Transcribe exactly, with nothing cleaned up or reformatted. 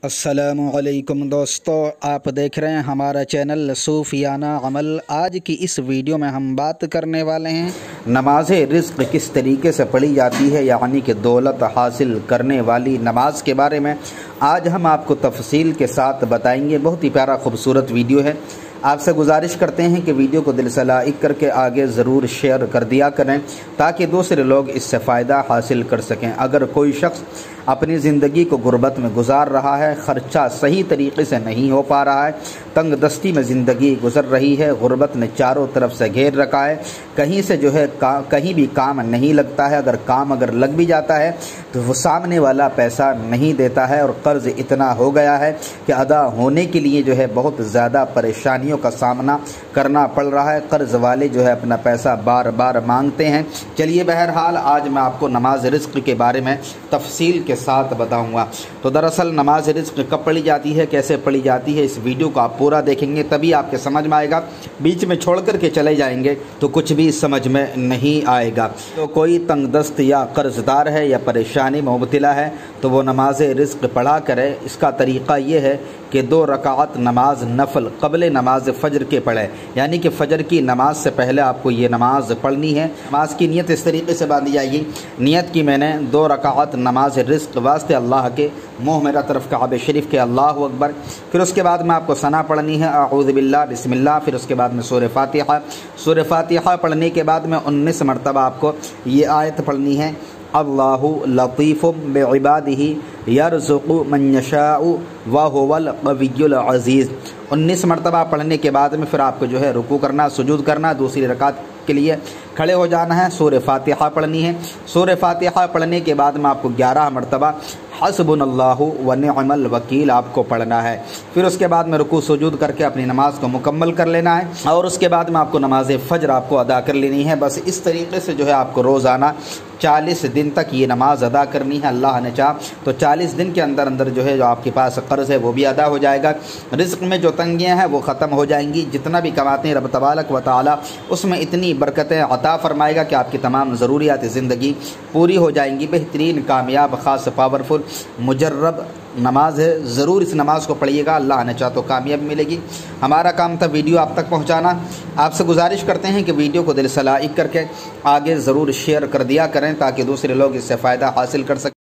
अस्सलामुअलैकुम दोस्तों, आप देख रहे हैं हमारा चैनल सूफियाना अमल। आज की इस वीडियो में हम बात करने वाले हैं नमाज रिज़्क़ किस तरीके से पढ़ी जाती है, यानी कि दौलत हासिल करने वाली नमाज के बारे में आज हम आपको तफसील के साथ बताएंगे। बहुत ही प्यारा खूबसूरत वीडियो है। आपसे गुजारिश करते हैं कि वीडियो को दिल से लाइक करके आगे ज़रूर शेयर कर दिया करें ताकि दूसरे लोग इससे फ़ायदा हासिल कर सकें। अगर कोई शख्स अपनी ज़िंदगी को गुर्बत में गुजार रहा है, ख़र्चा सही तरीके से नहीं हो पा रहा है, तंग दस्ती में ज़िंदगी गुजर रही है, गुर्बत ने चारों तरफ से घेर रखा है, कहीं से जो है का, कहीं भी काम नहीं लगता है, अगर काम अगर लग भी जाता है तो वो सामने वाला पैसा नहीं देता है और कर्ज़ इतना हो गया है कि अदा होने के लिए जो है बहुत ज़्यादा परेशानियों का सामना करना पड़ रहा है। कर्ज़ वाले जो है अपना पैसा बार बार मांगते हैं। चलिए बहरहाल आज मैं आपको नमाज रिज़्क़ के बारे में तफसील के साथ बताऊंगा। तो दरअसल नमाज रिज़्क़ कब पढ़ी जाती है, कैसे पढ़ी जाती है, इस वीडियो को आप पूरा देखेंगे तभी आपके समझ में आएगा। बीच में छोड़ कर के चले जाएंगे तो कुछ भी समझ में नहीं आएगा। तो कोई तंगदस्त या कर्जदार है या परेशानी में मुब्तला है तो वो नमाज रिज़्क़ पढ़ा करे। इसका तरीक़ा ये है कि दो रकात नमाज नफल क़ब्ल नमाज फ़जर के पढ़े, यानी कि फ़जर की नमाज से पहले आपको ये नमाज पढ़नी है। नमाज की नियत इस तरीके से बांधी जाएगी। नियत की मैंने दो रकात नमाज रिज़्क़ वास्ते अल्लाह के, मुँह मेरा तरफ काबे शरीफ के, अल्लाह अकबर। फिर उसके बाद में आपको सना पढ़नी है, आऊज़ु बिल्लाह बिस्मिल्लाह। फिर उसके बाद में सूरह फातिहा। सूरह फातिहा पढ़ने के बाद में उन्नीस मरतबा आपको ये आयत पढ़नी है, अल्लाहु लतीफ़ुम बिइबादिही यरज़ुक़ु मन यशाउ व हुवल क़वियुल अज़ीज़। उन्नीस मरतबा पढ़ने के बाद में फिर आपको जो है रुकू करना, सुजूद करना, दूसरी रकात के लिए खड़े हो जाना है, सूरह फातिहा पढ़नी है। सूरह फातिहा पढ़ने के बाद में आपको ग्यारह मरतबा हस्बुनल्लाहु व निअमल वकील आपको पढ़ना है। फिर उसके बाद में रुकू सुजूद करके अपनी नमाज को मुकम्मल कर लेना है और उसके बाद में आपको नमाज फ़जर आपको अदा कर लेनी है। बस इस तरीके से जो है आपको रोज़ाना चालीस दिन तक ये नमाज अदा करनी है। अल्लाह ने चाहा तो चालीस दिन के अंदर अंदर जो है जो आपके पास कर्ज़ है वो भी अदा हो जाएगा। रिज़्क़ में जो तंगियाँ हैं वो ख़त्म हो जाएंगी। जितना भी कमाते हैं रब तबारक व तआला उसमें इतनी बरकतें अता फरमाएगा कि आपकी तमाम ज़रूरियात ज़िंदगी पूरी हो जाएंगी। बेहतरीन, कामयाब, ख़ास, पावरफुल, मुजर्रब नमाज है। ज़रूर इस नमाज को पढ़िएगा, अल्लाह ने चाहा तो कामयाबी मिलेगी। हमारा काम था वीडियो आप तक पहुंचाना। आपसे गुजारिश करते हैं कि वीडियो को दिल से लाइक करके आगे ज़रूर शेयर कर दिया करें ताकि दूसरे लोग इससे फ़ायदा हासिल कर सकें।